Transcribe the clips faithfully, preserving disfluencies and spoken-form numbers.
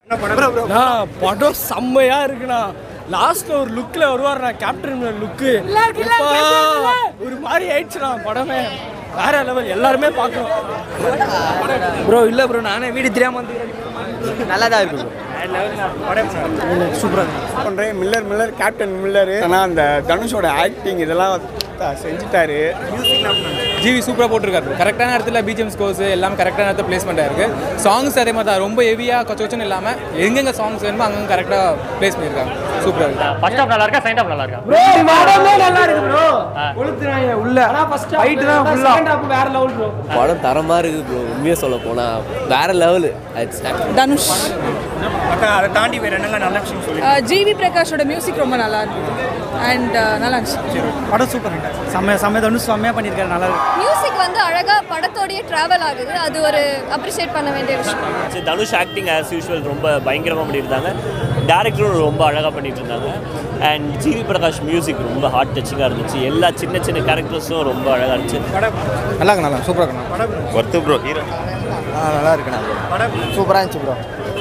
படம் செம்மையா இருக்குண்ணா. லாஸ்ட்ல ஒரு லுக்ல வருவாருண்ணா, கேப்டன் லுக்கு ஒரு மாதிரி ஆயிடுச்சுண்ணா. படமே வேற லெவல், எல்லாருமே பார்க்கணும். ப்ரோ இல்லை ப்ரோ, நானே வீடு தெரியாம வந்து நல்லா தான் இருக்கு சூப்பராக பண்ணுறேன். Miller Miller captain Miller. ஆனால் அந்த தனுஷோட ஆக்டிங் இதெல்லாம் செஞ்சுட்டாரு. ஜிவி சூப்பராக போட்டிருக்காரு. கரெக்டான இடத்துல பிஜிஎம் ஸ்கோர்ஸ் எல்லாமே கரெக்டான இடத்துல பிளேஸ்மெண்ட் இருக்குது. சாங்ஸ் அதே மாதிரி தான், ரொம்ப ஹெவியாக கொச்ச கொச்சன்னு இல்லாமல் எங்கெங்கே சாங்ஸ் வேணுமோ அங்கங்கே கரெக்டாக பிளேஸ் பண்ணியிருக்காங்க. சூப்பராக இருக்கு. ஃபர்ஸ்ட் ஹாஃப் நல்லா இருக்கா, செகண்ட் ஹாஃப் நல்லா இருக்கா? ப்ரோ படமே நல்லா இருக்கு ப்ரோ. கொளுத்துறாங்க உள்ள. ஆனா ஃபர்ஸ்ட் ஃபைட் தான் ஃபுல்லா. செகண்ட் ஹாஃப் வேற லெவல் ப்ரோ. படம் தரமாக இருக்குது ப்ரோ. உண்மையாக சொல்ல போனால் வேற லெவலு. தனுஷ். அதை தாண்டி வேறு என்னங்க நல்ல விஷயம் சொல்லி ஜிவி பிரகாஷோட மியூசிக் ரொம்ப நல்லா இருக்கு அண்ட் நல்லா இருந்துச்சு. படம் சூப்பர். செம்மையா செம்மையா தனுஷ் செம்மையா பண்ணியிருக்காரு. நல்லா இருக்கு. மியூசிக் வந்து அழகாக படத்தோடைய ட்ராவல் ஆகுது. அது ஒரு அப்ரிஷியேட் பண்ண வேண்டிய விஷயம். தனுஷ் ஆக்டிங் ஆஸ் யூஷுவல் ரொம்ப பயங்கரமாக பண்ணியிருந்தாங்க. டேரக்டரும் ரொம்ப அழகாக பண்ணிட்டு இருந்தாங்க. அண்ட் ஜிவி பிரகாஷ் மியூசிக் ரொம்ப ஹார்ட் டச்சிங்காக இருந்துச்சு. எல்லா சின்ன சின்ன கேரக்டர்ஸும் ரொம்ப அழகாக இருந்துச்சு. நல்லா இருக்கு, நல்லா சூப்பராக இருக்குண்ணா. Worth bro. ஹீரோ நல்லா இருக்குண்ணா. சூப்பராக இருந்துச்சு ப்ரோ.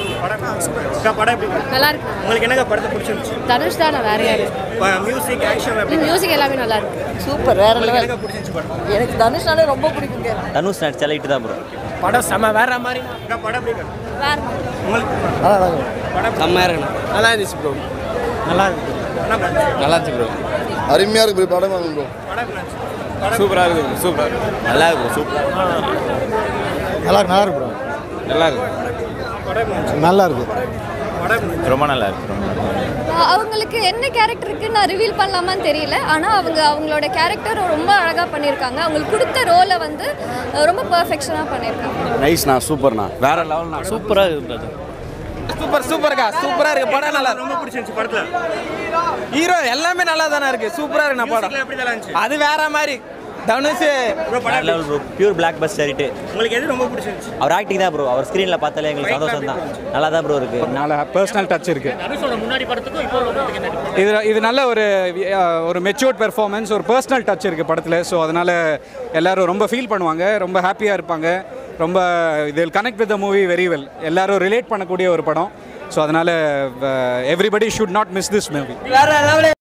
நல்லா இருக்கு. உங்களுக்கு என்னங்க படத்தை பிடிச்சிருந்துச்சு? தனுஷ் தான் வேற யாரு. மியூசிக் ஆக்ஷன் மியூசிக் எல்லாமே நல்லா இருக்கு. சூப்பர், வேற லெவல். பிடிச்சிருச்சு படம். எனக்கு தனுஷ்னாலே ரொம்ப பிடிக்குங்க. தனுஷ் நடிச்ச லைட்டு தான் ப்ரோ. படம் செம வேற மாதிரி. படம் வேற உங்களுக்கு செம்மையாக இருக்குண்ணா. நல்லா இருந்துச்சு ப்ரோ. நல்லா இருக்கு. நல்லா இருந்துச்சு ப்ரோ. அருமையாக இருக்கு ப்ரோ. படம் வாங்க ப்ரோ. சூப்பராக இருக்குது, சூப்பராக இருக்குது. நல்லா இருக்கு ப்ரோ. சூப்பர். நல்லா இருக்கு. நல்லா இருக்கு ப்ரோ. நல்லா இருக்கு, நல்லா இருக்கு. ரொம்ப நல்லா இருக்கு. அவங்களுக்கு என்ன கேரக்டர் இருக்குன்னு நான் ரிவீல் பண்ணலாமான்னு தெரியல. ஆனால் அவங்க அவங்களோட கேரக்டர் ரொம்ப அழகாக பண்ணியிருக்காங்க. அவங்களுக்கு கொடுத்த ரோலை வந்து ரொம்ப பர்ஃபெக்ஷனாக பண்ணியிருக்காங்க. நைஸ்ண்ணா, சூப்பர்ண்ணா. வேற லெவல்ண்ணா. சூப்பராக இருக்குது. சூப்பர் சூப்பர்க்கா, சூப்பராக இருக்கு. படம் நல்லா ரொம்ப பிடிச்சிருந்துச்சு படத்துல. ஹீரோ எல்லாமே நல்லா தானே இருக்கு. சூப்பராக இருக்கு படம். எப்படி நல்லா இருந்துச்சு? அது வேற மாதிரி. தனுஷ் வேற level bro. Pure blockbuster hit. உங்களுக்கு எது ரொம்ப பிடிச்சிருந்துச்சு? அவர் ஆக்டிங் தான் ப்ரோ. அவர் ஸ்க்ரீனில் பார்த்தாலே எங்களுக்கு சந்தோஷம் தான். நல்லா தான் ப்ரோ இருக்கு. நல்ல பர்சனல் டச் இருக்கு. முன்னாடி படத்துக்கும் இப்போ இது இது நல்ல ஒரு ஒரு மெச்சூர்ட் பெர்ஃபார்மன்ஸ், ஒரு பர்சனல் டச் இருக்குது படத்தில். ஸோ அதனால் எல்லோரும் ரொம்ப ஃபீல் பண்ணுவாங்க, ரொம்ப ஹாப்பியாக இருப்பாங்க. ரொம்ப இதில் connect with the movie very well. எல்லோரும் ரிலேட் பண்ணக்கூடிய ஒரு படம். ஸோ அதனால் everybody should not miss this movie. வேற லெவல்.